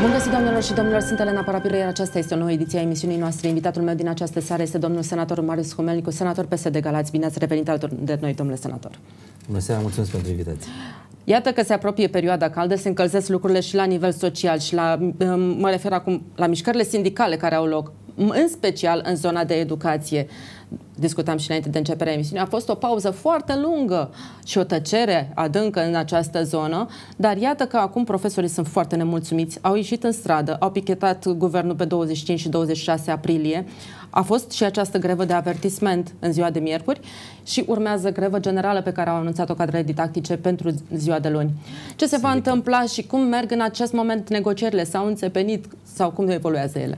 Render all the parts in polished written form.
Bun găsit, doamnelor și domnilor, sunt Elena Parapiră, iar aceasta este o nouă ediție a emisiunii noastre. Invitatul meu din această seară este domnul senator Marius Humelnicu, senator PSD Galați. Bine ați revenit alături de noi, domnule senator. Bună seara, mulțumesc pentru invitație. Iată că se apropie perioada caldă, se încălzesc lucrurile și la nivel social și mă refer acum la mișcările sindicale care au loc, în special în zona de educație. Discutam și înainte de începerea emisiunii. A fost o pauză foarte lungă și o tăcere adâncă în această zonă, dar iată că acum profesorii sunt foarte nemulțumiți, au ieșit în stradă, au pichetat guvernul pe 25 și 26 aprilie. A fost și această grevă de avertisment în ziua de miercuri și urmează grevă generală pe care au anunțat-o cadrele didactice pentru ziua de luni. Ce se va întâmpla și cum merg în acest moment negocierile? S-au înțepenit sau cum evoluează ele?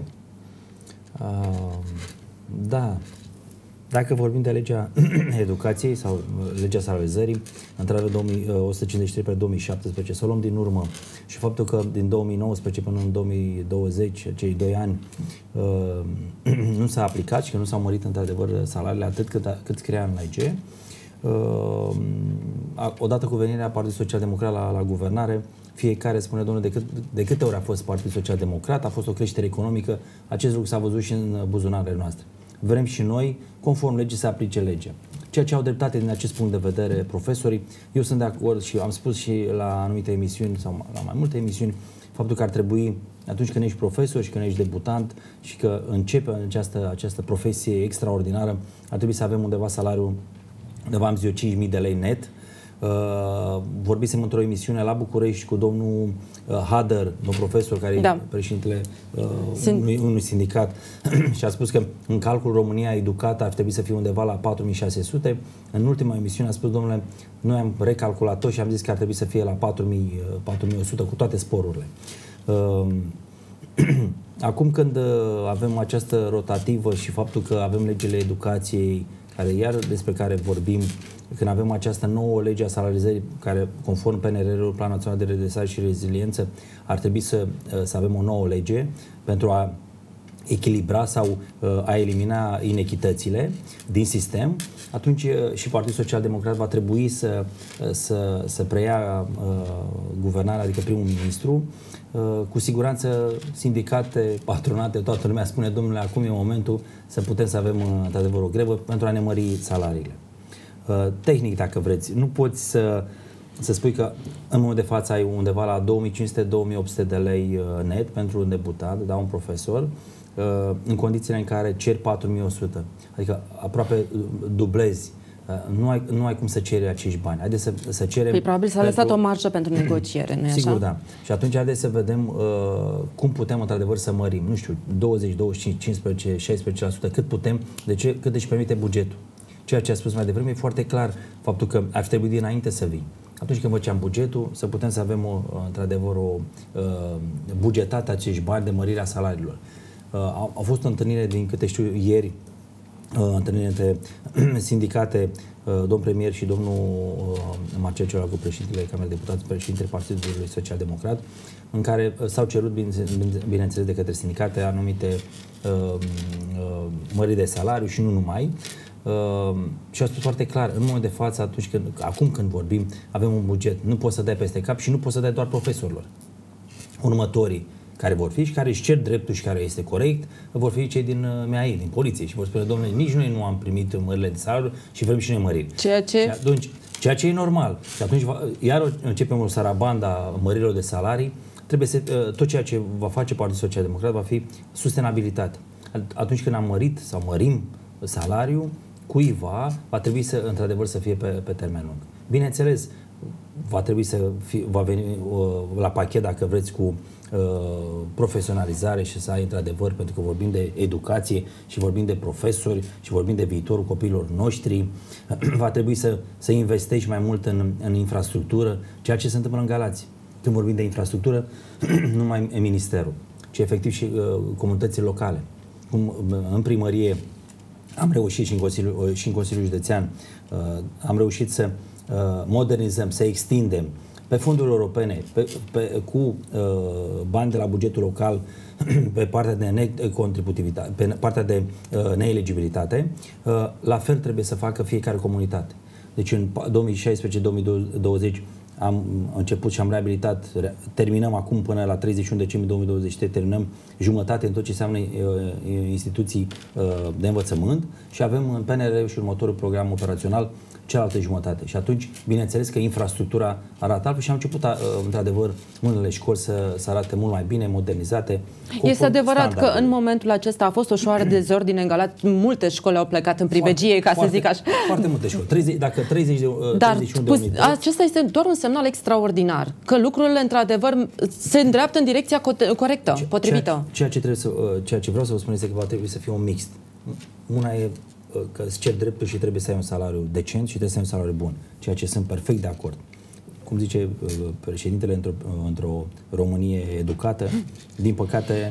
Da. Dacă vorbim de legea educației sau legea salarizării, într-adevăr 153 pe 2017, să o luăm din urmă și faptul că din 2019 până în 2020, cei 2 ani, nu s-a aplicat și că nu s-au mărit într-adevăr salariile atât cât scria în lege, odată cu venirea Partidului Social Democrat la guvernare, fiecare spune, domnule, de câte ori a fost Partidul Social Democrat, a fost o creștere economică, acest lucru s-a văzut și în buzunarele noastre. Vrem și noi, conform legii, să aplice legea. Ceea ce au dreptate din acest punct de vedere profesorii, eu sunt de acord și am spus și la anumite emisiuni sau la mai multe emisiuni, faptul că ar trebui, atunci când ești profesor și când ești debutant și că începe această profesie extraordinară, ar trebui să avem undeva salariul, undeva am zis eu, 5.000 de lei net. Vorbisem într-o emisiune la București cu domnul Hader, domn profesor, care e președintele unui sindicat și a spus că în calcul România educată ar trebui să fie undeva la 4.600. În ultima emisiune a spus, domnule, noi am recalculat-o și am zis că ar trebui să fie la 4.100 cu toate sporurile. Acum când avem această rotativă și faptul că avem legile educației, despre care vorbim, când avem această nouă lege a salarizării, care, conform PNRR-ul, Plan Național de Redresare și Reziliență, ar trebui să avem o nouă lege pentru a echilibra sau a elimina inechitățile din sistem, atunci și Partidul Social Democrat va trebui să preia guvernarea, adică primul ministru. Cu siguranță sindicate, patronate, toată lumea spune, domnule, acum e momentul să putem să avem într-adevăr o grevă pentru a ne mări salariile. Tehnic, dacă vreți, nu poți să spui că în momentul de față ai undeva la 2.500-2.800 de lei net pentru un debutant, da, un profesor, în condițiile în care ceri 4.100, adică aproape dublezi. Nu ai cum să ceri acești bani. Haideți să cerem... Păi probabil s-a lăsat o marjă pentru negociere, nu-i așa? Sigur, da. Și atunci haideți să vedem cum putem într-adevăr să mărim. Nu știu, 20, 25, 15, 16%, cât putem, cât își permite bugetul. Ceea ce a spus mai devreme e foarte clar, faptul că ar trebui dinainte să vii. Atunci când făceam bugetul, să putem să avem într-adevăr o bugetată acești bani de mărirea salariilor. Au fost o întâlnire, din câte știu, ieri, întâlnire între sindicate, domn premier și domnul Marcel Ciolacu, președintele Camerei Deputați, președintele Partidului Social Democrat, în care s-au cerut, bineînțeles, de către sindicate anumite măriri de salariu și nu numai. Și a spus foarte clar, în momentul de față, acum când vorbim, avem un buget, nu poți să dai peste cap și nu poți să dai doar profesorilor. Următorii care vor fi și care își cer dreptul și care este corect, vor fi cei din MAI, din poliție și vor spune, domnule, nici noi nu am primit mările de salariu și vrem și noi măriri. Ceea ce e normal. Și atunci iar începem o sarabanda măririlor de salarii, tot ceea ce va face Partidul Social Democrat va fi sustenabilitate. Atunci când am mărit sau mărim salariul, cuiva va trebui într-adevăr să fie pe termen lung. Bineînțeles, va veni la pachet, dacă vreți, cu profesionalizare și să ai într-adevăr, pentru că vorbim de educație și vorbim de profesori și vorbim de viitorul copiilor noștri, va trebui să investești mai mult în infrastructură, ceea ce se întâmplă în Galați. Când vorbim de infrastructură, nu numai ministerul, ci efectiv și comunitățile locale. În primărie am reușit și în Consiliul Județean, am reușit să modernizăm, să extindem pe fonduri europene, cu bani de la bugetul local, pe partea de necontributivitate, pe partea de neeligibilitate, la fel trebuie să facă fiecare comunitate. Deci în 2016-2020 am început și am reabilitat, terminăm acum până la 31 decembrie 2023, terminăm jumătate în tot ce înseamnă instituții de învățământ și avem în PNR și următorul program operațional cealaltă jumătate. Și atunci, bineînțeles că infrastructura arată altfel și am început, într-adevăr, unele școli să arate mult mai bine, modernizate. Este adevărat că în momentul acesta a fost o șoară de dezordine în Galați. Multe școli au plecat în pribegie, să zic așa. Foarte multe școli. Dacă 31 de oameni... Acesta este doar un semnal extraordinar. Că lucrurile, într-adevăr, se îndreaptă în direcția corectă, potrivită. Ceea ce vreau să vă spun este că va trebui să fie un mixt. Una e că îți cer dreptul și trebuie să ai un salariu decent și trebuie să ai un salariu bun, ceea ce sunt perfect de acord. Cum zice președintele, într-o Românie educată, din păcate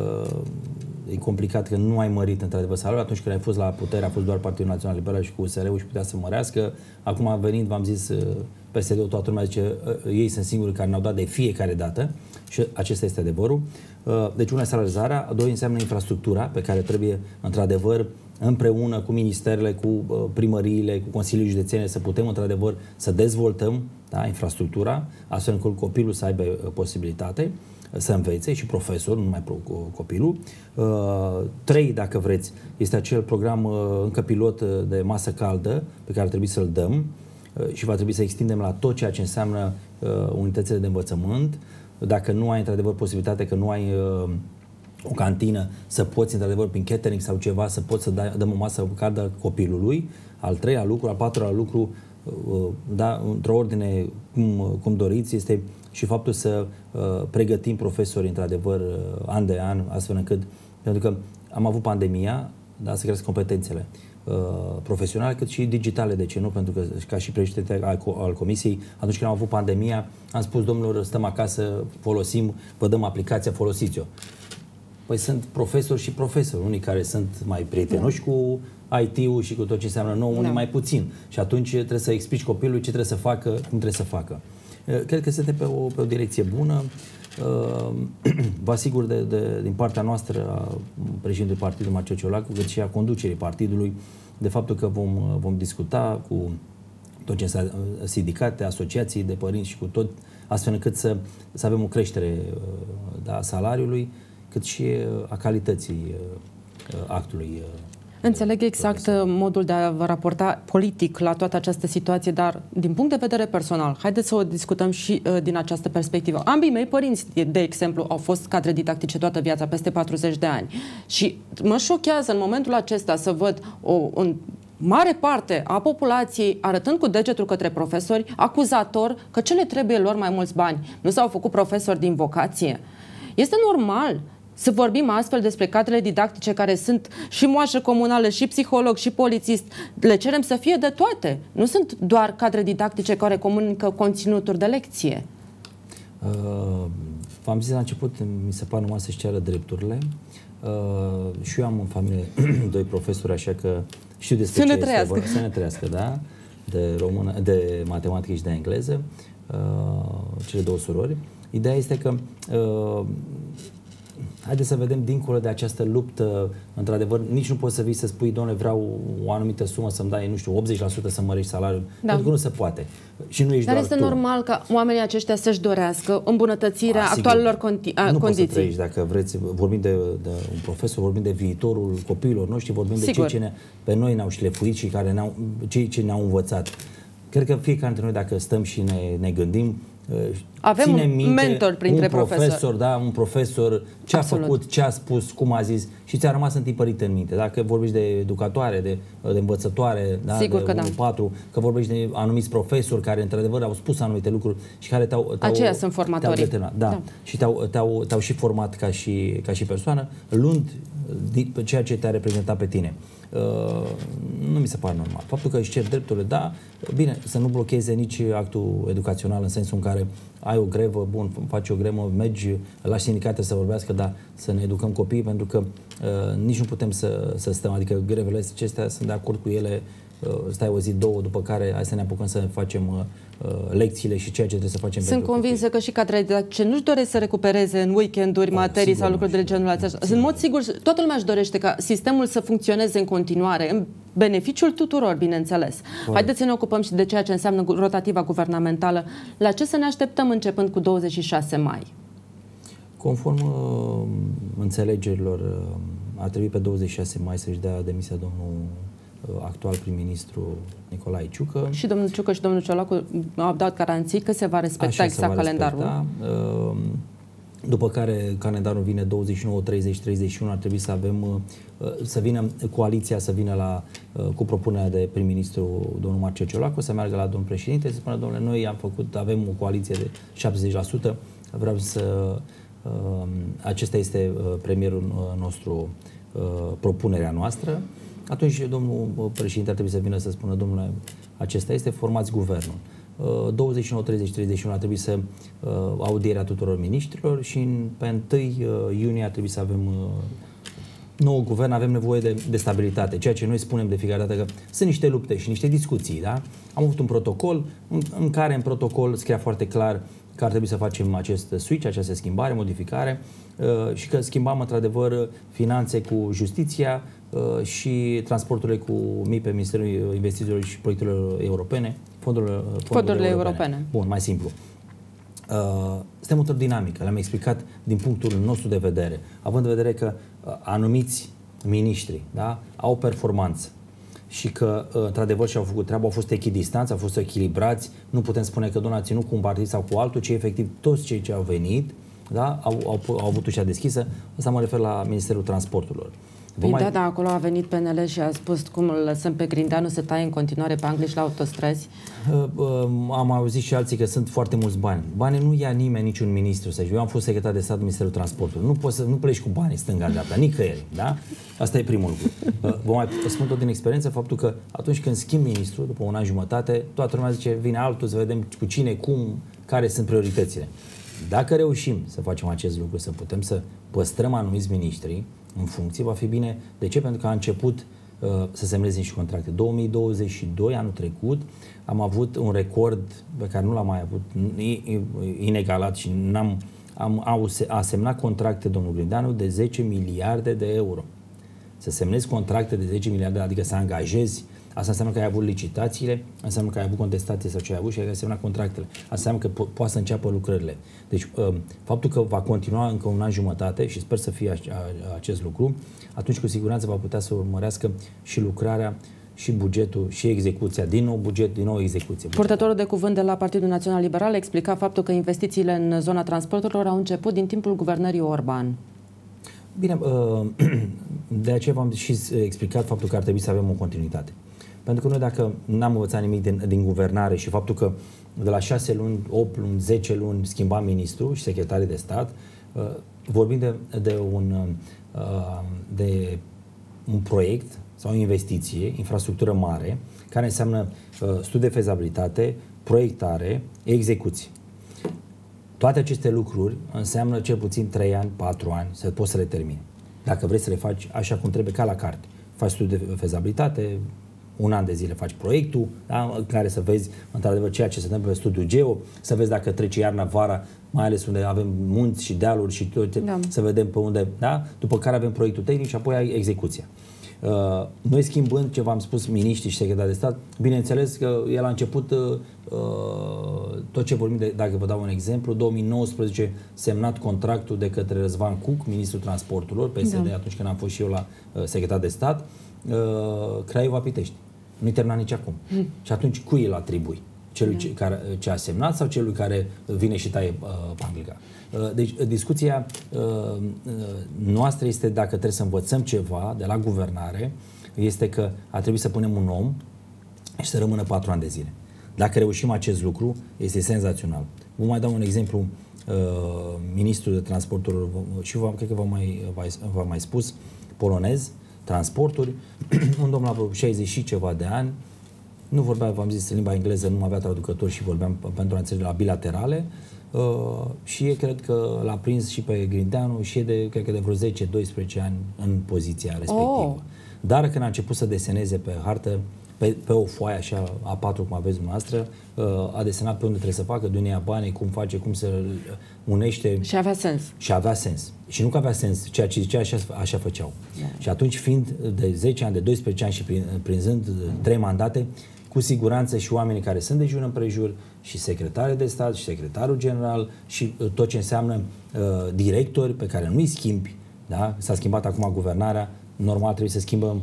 e complicat că nu ai mărit într-adevăr salariul. Atunci când ai fost la putere, a fost doar Partidul Național Liberal și cu USR-ul și putea să mărească. Acum venind, v-am zis, PSD-ul, toată lumea zice, ei sunt singurii care ne-au dat de fiecare dată și acesta este adevărul. Deci una, salarizarea, doi, înseamnă infrastructura pe care trebuie într-adevăr împreună cu ministerele, cu primăriile, cu Consiliul Județene să putem într-adevăr să dezvoltăm, da, infrastructura, astfel încât copilul să aibă posibilitate să învețe și profesor, nu numai copilul. 3, dacă vreți, este acel program încă pilot de masă caldă pe care trebuie să-l dăm și va trebui să extindem la tot ceea ce înseamnă unitățile de învățământ. Dacă nu ai într-adevăr posibilitate, că nu ai o cantină, să poți într-adevăr prin catering sau ceva să poți să dăm o masă caldă copilului. Al 3-lea lucru, al 4-lea lucru, da, într-o ordine cum doriți, este și faptul să pregătim profesori într-adevăr an de an, astfel încât, pentru că am avut pandemia, da, să crească competențele profesionale, cât și digitale, de ce nu? Pentru că ca și președinte al Comisiei, atunci când am avut pandemia, am spus, domnilor, stăm acasă, folosim, vă dăm aplicația, folosiți-o. Păi sunt profesori și profesori, unii care sunt mai prietenoși cu IT-ul și cu tot ce înseamnă nou, unii mai puțin. Și atunci trebuie să explici copilului ce trebuie să facă, cum trebuie să facă. Cred că suntem pe o direcție bună. Vă asigur din partea noastră, a președintelui partidului Marcel Ciolacu, cât și a conducerii partidului, de faptul că vom discuta cu tot ce înseamnă sindicate, asociații de părinți și cu tot, astfel încât să avem o creștere a salariului, cât și a calității actului. Înțeleg exact modul de a vă raporta politic la toată această situație, dar din punct de vedere personal, haideți să o discutăm și din această perspectivă. Ambii mei părinți, de exemplu, au fost cadre didactice toată viața, peste 40 de ani. Și mă șochează în momentul acesta să văd o mare parte a populației arătând cu degetul către profesori, acuzator că ce le trebuie lor mai mulți bani. Nu s-au făcut profesori din vocație? Este normal să vorbim astfel despre cadrele didactice care sunt și moașă comunală, și psiholog, și polițist. Le cerem să fie de toate. Nu sunt doar cadre didactice care comunică conținuturi de lecție. V-am zis la început, mi se pare numai să-și ceară drepturile. Și eu am în familie 2 profesori, așa că știu despre ce este vorba. Să ne trăiască, da? De matematică și de engleză. Cele 2 surori. Ideea este că haideți să vedem dincolo de această luptă, într-adevăr, nici nu poți să vii să spui, doamne, vreau o anumită sumă să-mi dai, nu știu, 80% să mărești salariul, pentru că nu se poate. Și nu ești Dar doar este tu. Normal ca oamenii aceștia să-și dorească îmbunătățirea actualelor condiții. Nu poți să trăiești, dacă vreți, vorbim de un profesor, vorbim de viitorul copiilor noștri, vorbim de cei ce pe noi ne-au șlefuit și cei ce ne-au învățat. Cred că fiecare dintre noi, dacă stăm și ne gândim, avem un mentor printre profesori. Da, un profesor, ce a făcut, ce a spus, cum a zis și ți-a rămas întipărit în minte. Dacă vorbești de educatoare, de învățătoare, da, sigur de că 1-4, că vorbești de anumiți profesori care într-adevăr au spus anumite lucruri și care aceia sunt formatorii. Da. Și te-au și format ca și persoană, luând ceea ce te-a reprezentat pe tine. Nu mi se pare normal. Faptul că își cer drepturile, da, bine, să nu blocheze nici actul educațional în sensul în care ai o grevă, bun, faci o grevă, mergi la sindicate să vorbească, dar să ne educăm copiii, pentru că nici nu putem să stăm, adică grevele acestea, sunt de acord cu ele, stai o zi, 2, după care hai să ne apucăm să facem lecțiile și ceea ce trebuie să facem. Sunt convinsă că și cadrele didactice nu-și doresc să recupereze în weekenduri materii sau lucruri de genul acesta. În mod sigur, toată lumea își dorește ca sistemul să funcționeze în continuare, în beneficiul tuturor, bineînțeles. Haideți să ne ocupăm și de ceea ce înseamnă rotativa guvernamentală. La ce să ne așteptăm începând cu 26 mai? Conform înțelegerilor, ar trebui pe 26 mai să-și dea demisia domnul actual prim-ministru Nicolae Ciucă. Și domnul Ciucă și domnul Ciolacu au dat garanții că se va respecta exact calendarul. După care calendarul vine 29, 30, 31, ar trebui să avem, să vină coaliția, să vină cu propunerea de prim-ministru domnul Marcel Ciolacu, să meargă la domnul președinte, să spună, domnule, noi avem o coaliție de 70%, vreau să... acesta este premierul nostru, propunerea noastră. Atunci domnul președinte ar trebui să vină să spună, domnule, acesta este, formați guvernul. 29, 30, 31 ar trebui să audierea tuturor miniștrilor și pe 1 iunie ar trebui să avem nou guvern, avem nevoie de stabilitate. Ceea ce noi spunem de fiecare dată, că sunt niște lupte și niște discuții, da? Am avut un protocol în care în protocol scria foarte clar că ar trebui să facem acest switch, această schimbare, modificare și că schimbam într-adevăr finanțe cu justiția și transporturile cu MIP pe Ministerul Investițiilor și Proiectelor Europene, fondurile europene. Bun, mai simplu. Suntem într-o dinamică, le-am explicat din punctul nostru de vedere, având în vedere că anumiți miniștri, da, au performanță și că într-adevăr și-au făcut treaba, au fost echidistanți, au fost echilibrați, nu putem spune că doamna a ținut cu un partid sau cu altul, ci efectiv toți cei ce au venit, da, au avut ușa deschisă. Asta mă refer la Ministerul Transporturilor. Dar acolo a venit PNL și a spus cum îl lăsăm pe Grindeanu să taie în continuare pe Anglici la autostrăzi. Am auzit și alții că sunt foarte mulți bani. Banii nu ia nimeni, niciun ministru. Eu am fost secretar de stat în Ministerul Transportului. Nu poți să nu pleci cu banii stânga-dreapta, nicăieri. Da? Asta e primul lucru. Vă mai spun tot din experiență faptul că atunci când schimb ministru, după un an jumătate, toată lumea zice, vine altul, să vedem cu cine, cum, care sunt prioritățile. Dacă reușim să facem acest lucru, să putem să păstrăm anumiți miniștri în funcție, va fi bine. De ce? Pentru că a început să semneze niște contracte. 2022, anul trecut, am avut un record pe care nu l-am mai avut, inegalat și a semnat contracte domnul Grindeanu de 10 miliarde de euro. Să semnezi contracte de 10 miliarde, adică să angajezi, asta înseamnă că ai avut licitațiile, înseamnă că ai avut contestații sau ce ai avut și ai semnat contractele. Asta înseamnă că poate să înceapă lucrările. Deci, faptul că va continua încă un an jumătate și sper să fie acest lucru, atunci cu siguranță va putea să urmărească și lucrarea, și bugetul, și execuția. Din nou buget, din nou execuție. Purtătorul de cuvânt de la Partidul Național Liberal explica faptul că investițiile în zona transporturilor au început din timpul guvernării Orban. Bine, de aceea v-am și explicat faptul că ar trebui să avem o continuitate. Pentru că noi dacă n-am învățat nimic din guvernare și faptul că de la 6 luni, 8 luni, 10 luni schimbam ministru și secretarii de stat, vorbim de un proiect sau o investiție, infrastructură mare, care înseamnă studiu de fezabilitate, proiectare, execuție. Toate aceste lucruri înseamnă cel puțin 3 ani, 4 ani să poți să le termini. Dacă vrei să le faci așa cum trebuie, ca la carte. Faci studiu de fezabilitate, un an de zile faci proiectul, da, în care să vezi într-adevăr ceea ce se întâmplă pe studiul geo, să vezi dacă trece iarna, vara, mai ales unde avem munți și dealuri și tot, să vedem pe unde, da? După care avem proiectul tehnic și apoi ai execuția. Noi schimbând ce v-am spus miniștri și secretari de stat, bineînțeles că el a început tot ce vorbim, dacă vă dau un exemplu, 2019 semnat contractul de către Răzvan Cuc, ministrul transporturilor, PSD, atunci când am fost și eu la secretar de stat, Craiova-Pitești. Nu-i terminat nici acum. Și atunci cui îl atribui? Celui ce a semnat sau celui care vine și taie panglica? Deci discuția noastră este, dacă trebuie să învățăm ceva de la guvernare, este că ar trebui să punem un om și să rămână 4 ani de zile. Dacă reușim acest lucru, este senzațional. Vă mai dau un exemplu, ministrul de transporturi, și cred că v-am mai spus, polonez, transporturi, un domn la 60 și ceva de ani, nu vorbea, v-am zis, limba engleză, nu avea traducători și vorbeam pentru a înțelege la bilaterale și e, cred că l-a prins și pe Grindeanu și e cred că de vreo 10-12 ani în poziția respectivă. Dar când a început să deseneze pe hartă, pe o foaie așa A4, cum aveți dumneavoastră, a desenat pe unde trebuie să facă, de unde ia banii, cum face, cum se unește. Și avea sens. Și avea sens. Și nu că avea sens, ceea ce zicea, așa făceau. Și atunci, fiind de 10 ani, de 12 ani și prinzând 3 mandate, cu siguranță și oamenii care sunt de jur împrejur, și secretare de stat, și secretarul general, și tot ce înseamnă directori pe care nu-i schimbi, da? S-a schimbat acum guvernarea, normal trebuie să schimbăm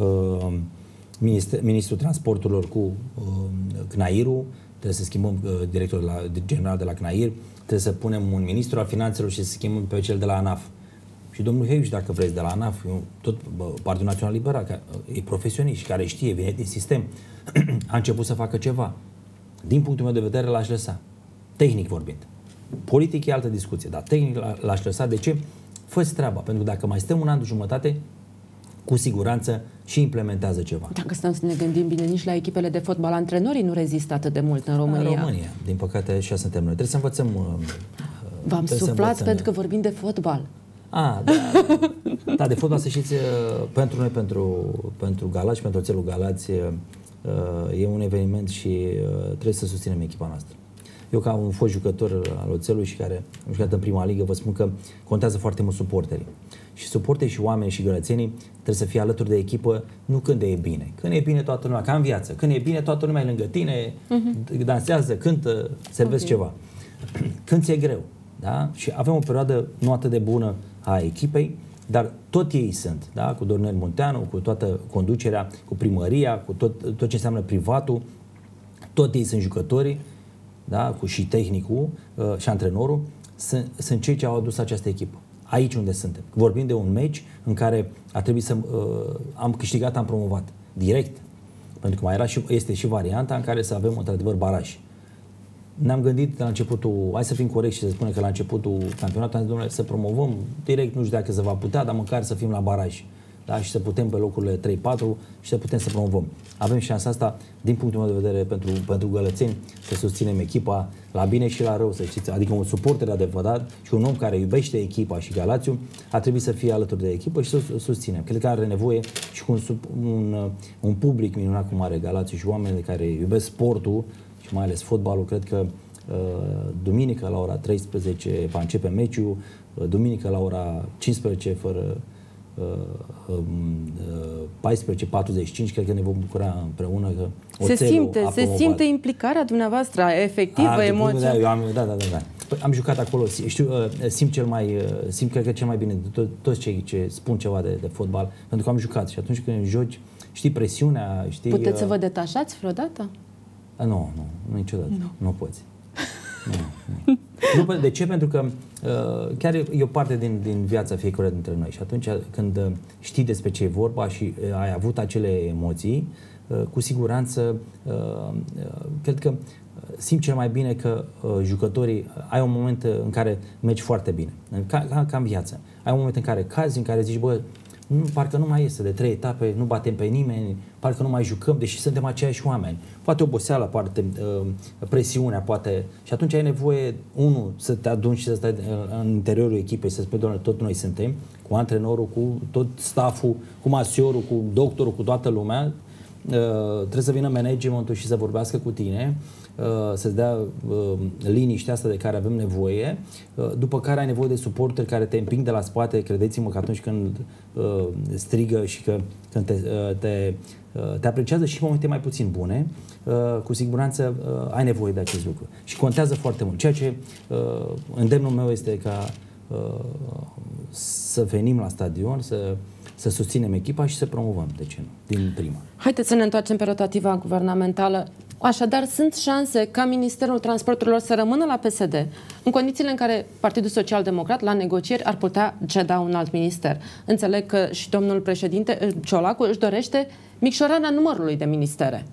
ministrul transporturilor cu CNAIR-ul, trebuie să schimbăm directorul general de la CNAIR, trebuie să punem un ministru al finanțelor și să schimbăm pe cel de la ANAF. Și domnul Heiuș, dacă vreți, de la ANAF, tot Partidul Național Liberal, care e profesionist și care știe, vine din sistem, a început să facă ceva. Din punctul meu de vedere, l-aș lăsa. Tehnic vorbind. Politic e altă discuție, dar tehnic l-aș lăsa. De ce? Fă-ți treaba, pentru că dacă mai stăm un an de jumătate, cu siguranță și implementează ceva. Dacă stăm să ne gândim bine, nici la echipele de fotbal, antrenorii nu rezistă atât de mult în România. În România, din păcate, așa suntem noi. Trebuie să învățăm. V-am suflat pentru că vorbim de fotbal. Da, de fotbal, să știți, pentru noi, pentru Galați, pentru Oțelul Galați, e un eveniment și trebuie să susținem echipa noastră. Eu, ca un fost jucător al Oțelului și care am jucat în prima ligă, vă spun că contează foarte mult suporterii. Și suporterii și oamenii și gălățenii trebuie să fie alături de echipă, nu când e bine. Când e bine toată lumea, ca în viață. Când e bine, toată lumea e lângă tine, dansează, cântă, servesc ceva. Când ți-e greu, da? Și avem o perioadă nu atât de bună a echipei, dar tot ei sunt, da? Cu Dornel Munteanu, cu toată conducerea, cu primăria, cu tot ce înseamnă privatul, tot ei sunt jucătorii, da? Cu și tehnicul și antrenorul, sunt cei ce au adus această echipă. Aici unde suntem. Vorbim de un meci în care a trebuit să am câștigat, am promovat direct. Pentru că mai era este și varianta în care să avem într-adevăr baraj. Ne-am gândit la începutul, hai să fim corecți și să spunem că la începutul campionatului am zis, domnule, să promovăm direct, nu știu dacă se va putea, dar măcar să fim la baraj. Da? Și să putem pe locurile 3-4 și să putem să promovăm. Avem șansa asta, din punctul meu de vedere, pentru gălățeni, să susținem echipa la bine și la rău, să știți. Adică un suporter adevărat și un om care iubește echipa și Galațiul ar trebui să fie alături de echipă și să susținem. Cred că are nevoie și cu un public minunat cum are Galațiul și oamenii care iubesc sportul și mai ales fotbalul. Cred că duminică la ora 13 va începe meciul, duminică la ora 15 fără 14:45, cred că ne vom bucura împreună că se simte implicarea dumneavoastră efectivă, emoțională. Da. Am jucat acolo, simt cred că cel mai bine de toți cei ce spun ceva de fotbal, pentru că am jucat și atunci când joci, știi presiunea, știi... Puteți să vă detașați vreodată? Nu, niciodată. Nu poți. Nu, de ce? Pentru că chiar e o parte din viața fiecare dintre noi și atunci când știi despre ce e vorba și ai avut acele emoții, cu siguranță cred că simți cel mai bine că jucătorii ai un moment în care mergi foarte bine, ca în viață. Ai un moment în care cazi, în care zici, bă, parcă nu mai este de 3 etape, nu batem pe nimeni, parcă nu mai jucăm, deși suntem aceiași oameni. Poate oboseala, poate presiunea, poate... Și atunci ai nevoie, unul, să te aduni și să stai în interiorul echipei, să spui, doamne, tot noi suntem, cu antrenorul, cu tot stafful, cu masiorul, cu doctorul, cu toată lumea. Trebuie să vină managementul și să vorbească cu tine, să-ți dea liniștea asta de care avem nevoie, după care ai nevoie de suporteri care te împing de la spate. Credeți-mă că atunci când strigă și când te apreciază și în momente mai puțin bune, cu siguranță ai nevoie de acest lucru. Și contează foarte mult. Ceea ce îndemnul meu este ca să venim la stadion, să susținem echipa și să promovăm, de ce nu, din prima. Haideți să ne întoarcem pe rotativa guvernamentală. Așadar, sunt șanse ca Ministerul Transporturilor să rămână la PSD, în condițiile în care Partidul Social Democrat, la negocieri, ar putea ceda un alt minister. Înțeleg că și domnul președinte Ciolacu își dorește micșorarea numărului de ministere.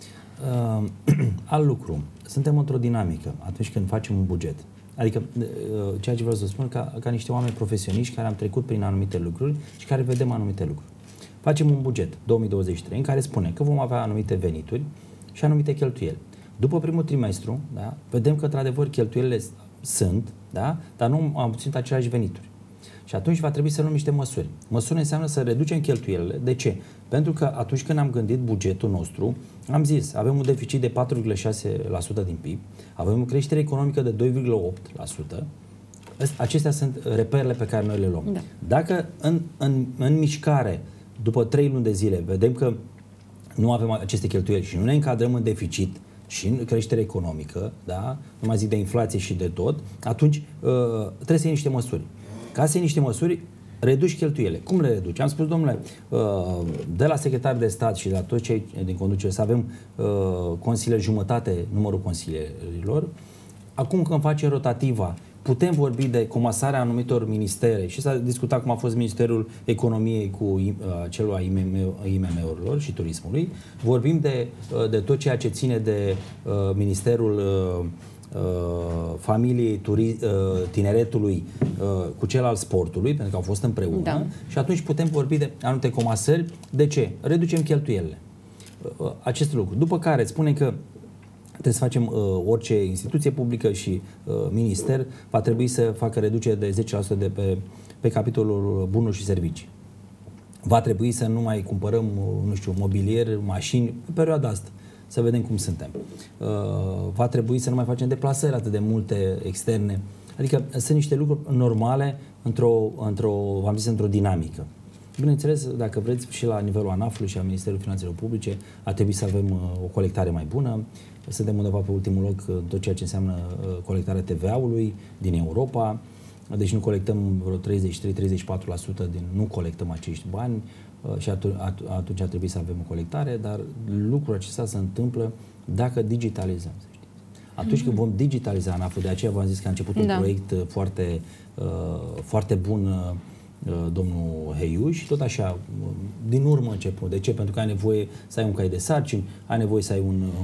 Alt lucru. Suntem într-o dinamică atunci când facem un buget. Adică, ceea ce vreau să spun, ca niște oameni profesioniști care am trecut prin anumite lucruri și care vedem anumite lucruri. Facem un buget 2023 în care spune că vom avea anumite venituri și anumite cheltuieli. După primul trimestru, da, vedem că, într-adevăr, cheltuielile sunt, da, dar nu am obținut aceleași venituri. Și atunci va trebui să luăm niște măsuri. Măsuri înseamnă să reducem cheltuielile. De ce? Pentru că atunci când am gândit bugetul nostru, am zis, avem un deficit de 4,6% din PIB, avem o creștere economică de 2,8%. Acestea sunt reperele pe care noi le luăm. Da. Dacă în mișcare, după 3 luni de zile, vedem că nu avem aceste cheltuieli și nu ne încadrăm în deficit și în creștere economică, da? Nu mai zic de inflație și de tot, atunci trebuie să iei niște măsuri. Ca să iei niște măsuri, reduci cheltuielile. Cum le reduci? Am spus, domnule, de la secretari de stat și de la toți cei din conducere să avem consilieri, jumătate numărul consilierilor. Acum când face rotativa, putem vorbi de comasarea anumitor ministere și s-a discutat cum a fost Ministerul Economiei cu celul a IMM-urilor și Turismului. Vorbim de tot ceea ce ține de Ministerul Familiei, Tineretului cu cel al sportului, pentru că au fost împreună. Da. Și atunci putem vorbi de anumite comasări. De ce? Reducem cheltuielile. Acest lucru. După care spunem că trebuie să facem orice instituție publică și minister va trebui să facă reducere de 10% de pe capitolul bunuri și servicii. Va trebui să nu mai cumpărăm, nu știu, mobilier, mașini pe perioada asta. Să vedem cum suntem. Va trebui să nu mai facem deplasări atât de multe externe. Adică sunt niște lucruri normale într-o dinamică. Bineînțeles, dacă vreți, și la nivelul ANAF-ului și a Ministerului Finanțelor Publice ar trebui să avem o colectare mai bună. Suntem undeva pe ultimul loc în tot ceea ce înseamnă colectarea TVA-ului din Europa. Deci nu colectăm vreo 33-34% nu colectăm acești bani și atunci ar trebui să avem o colectare, dar lucrul acesta se întâmplă dacă digitalizăm. Atunci când vom digitaliza ANAF-ul, de aceea v-am zis că a început un proiect foarte bun domnul Heiuș și tot așa, din urmă început. De ce? Pentru că ai nevoie să ai un cai de sarcini, ai nevoie să ai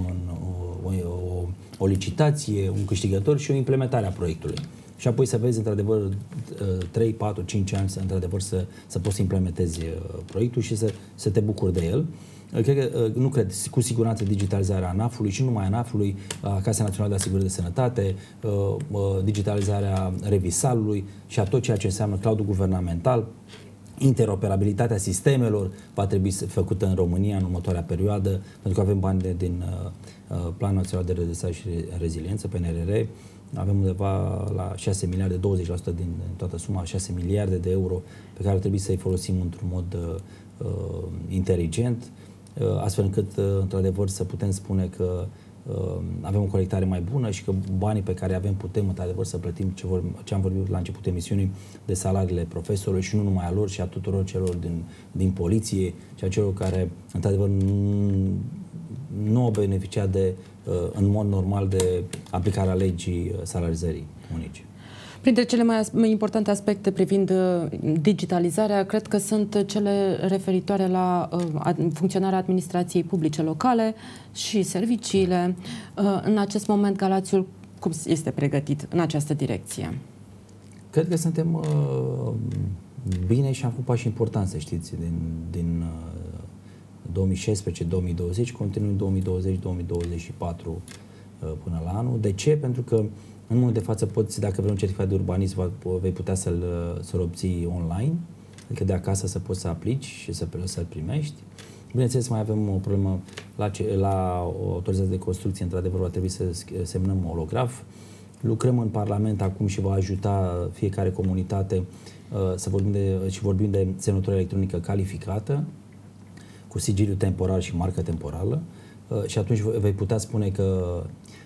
o licitație, un câștigător și o implementare a proiectului. Și apoi să vezi, într-adevăr, 3, 4, 5 ani, într-adevăr, să poți să implementezi proiectul și să te bucuri de el. Nu cred, cu siguranță digitalizarea ANAF-ului și numai ANAF-ului, a Casei Naționale de Asigurări de Sănătate, digitalizarea Revisalului și a tot ceea ce înseamnă cloud-ul guvernamental, interoperabilitatea sistemelor va trebui făcută în România în următoarea perioadă, pentru că avem bani din Planul Național de Redresare și Reziliență, PNRR, avem undeva la 6 miliarde, 20% din toată suma, 6 miliarde de euro pe care ar trebui să-i folosim într-un mod inteligent, astfel încât, într-adevăr, să putem spune că avem o colectare mai bună și că banii pe care avem putem, într-adevăr, să plătim ce am vorbit la începutul emisiunii de salariile profesorilor și nu numai a lor, și a tuturor celor din poliție și a celor care, într-adevăr, nu au beneficiat în mod normal de aplicarea legii salarizării unice. Printre cele mai importante aspecte privind digitalizarea, cred că sunt cele referitoare la funcționarea administrației publice locale și serviciile. În acest moment, Galațiul cum este pregătit în această direcție? Cred că suntem bine și am făcut pași importanți, să știți, din 2016-2020, continuăm 2020-2024 până la anul. De ce? Pentru că în momentul de față poți, dacă vrei un certificat de urbanism, vei putea să-l obții online, adică de acasă să poți să aplici și să-l primești. Bineînțeles, mai avem o problemă la autorizația de construcție, într-adevăr va trebui să semnăm holograf. Lucrăm în Parlament acum și va ajuta fiecare comunitate să vorbim de semnătură electronică calificată, cu sigiliu temporar și marcă temporală și atunci vei putea spune că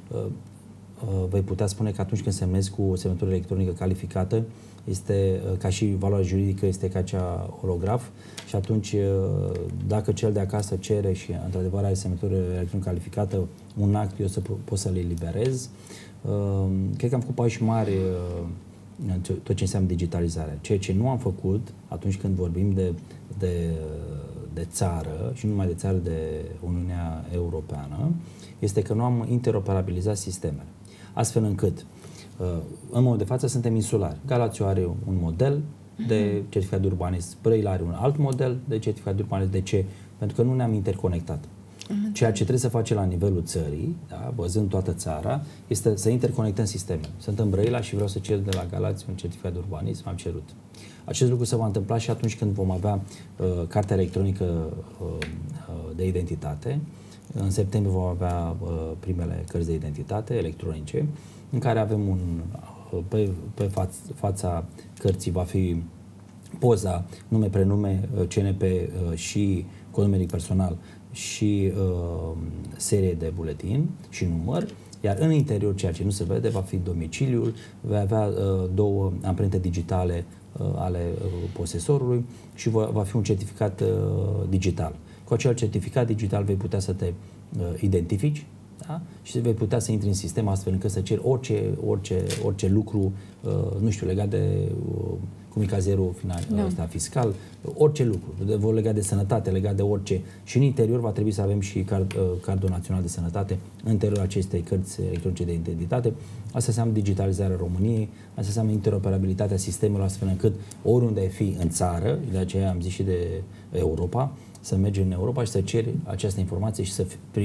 atunci când semnezi cu semnătură electronică calificată, este ca și valoarea juridică este ca cea holograf și atunci dacă cel de acasă cere și într-adevăr are semnătură electronică calificată, un act eu pot să-l eliberez. Cred că am făcut pași mari în tot ce înseamnă digitalizarea. Ceea ce nu am făcut atunci când vorbim de țară și nu numai de țară, de Uniunea Europeană, este că nu am interoperabilizat sistemele. Astfel încât, în mod de față, suntem insulari. Galațiu are un model de certificat de urbanism, Brăila are un alt model de certificat de urbanism. De ce? Pentru că nu ne-am interconectat. Ceea ce trebuie să face la nivelul țării, da, văzând toată țara, este să interconectăm sistemele. Sunt în Brăila și vreau să cer de la Galați un certificat de urbanism, am cerut. Acest lucru se va întâmpla și atunci când vom avea cartea electronică de identitate. În septembrie vom avea primele cărți de identitate electronice, în care avem pe fața cărții va fi poza, nume, prenume, CNP și cod numeric personal și serie de buletin și număr, iar în interior, ceea ce nu se vede, va fi domiciliul, va avea 2 amprente digitale ale posesorului și va fi un certificat digital. Cu acel certificat digital vei putea să te identifici, da? Și vei putea să intri în sistem astfel încât să ceri orice lucru, nu știu, legat de cum e cazierul fiscal, orice lucru, legat de sănătate, legat de orice. Și în interior va trebui să avem și cardul național de sănătate în interiorul acestei cărți electronice de identitate. Asta înseamnă digitalizarea României, asta înseamnă interoperabilitatea sistemelor astfel încât oriunde ai fi în țară, de aceea am zis și de Europa, să mergi în Europa și să ceri această informație și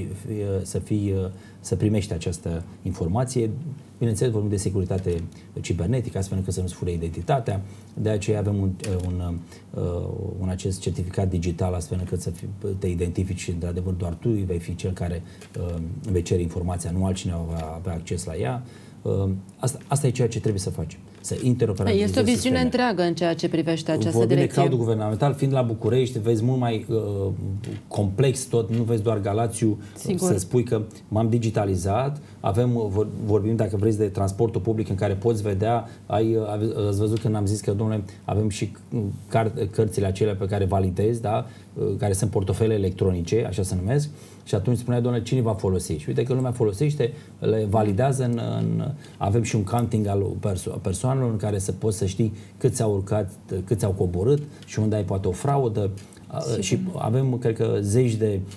să primești această informație. Bineînțeles, vorbim de securitate cibernetică, astfel încât să nu-ți fure identitatea. De aceea avem un acest certificat digital, astfel încât să te identifici și, într-adevăr, doar tu vei fi cel care vei cere informația, nu altcineva va avea acces la ea. Asta e ceea ce trebuie să facem. Să interoperabilizăm. Este o viziune întreagă în ceea ce privește această vorbim direcție. de cloud guvernamental, fiind la București, vezi mult mai complex tot, nu vezi doar Galațiu, să spui că m-am digitalizat, vorbim, dacă vreți, de transportul public în care poți vedea, ați văzut când am zis că, domnule, avem și cărțile acelea pe care validezi, da? Care sunt portofele electronice, așa se numesc, și atunci spunea, domnule, cine va folosi? Și uite că lumea folosește, le validează, avem și un counting al persoanelor în care poți să știi cât ți-au urcat, cât ți-au coborât și unde ai poate o fraudă. Și avem, cred că, zeci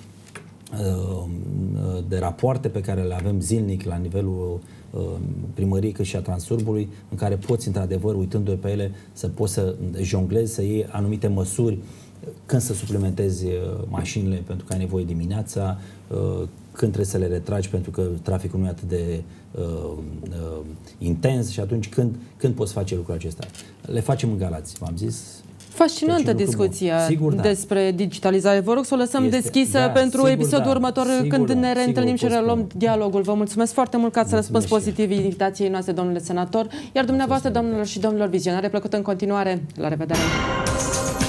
de rapoarte pe care le avem zilnic la nivelul primăriei cât și a Transurbului, în care poți, într-adevăr, uitându-te pe ele, să poți să jonglezi, să iei anumite măsuri, când să suplimentezi mașinile pentru că ai nevoie dimineața, când trebuie să le retragi pentru că traficul nu e atât de intens și atunci când poți face lucrul acesta. Le facem în Galați, v-am zis. Fascinantă discuția despre digitalizare. Vă rog să o lăsăm deschisă pentru episodul următor, când ne reîntâlnim și reluăm dialogul. Vă mulțumesc foarte mult că ați răspuns pozitiv invitației noastre, domnule senator, iar dumneavoastră, domnilor și domnilor vizionari, plăcut în continuare. La revedere!